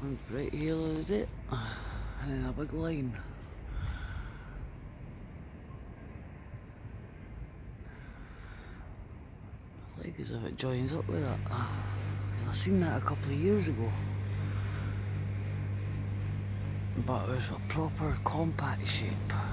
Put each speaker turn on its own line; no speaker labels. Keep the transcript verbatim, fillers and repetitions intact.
And right here is it, and then a big line. Like as if it joins up with that. I seen that a couple of years ago, but it was a proper compact shape.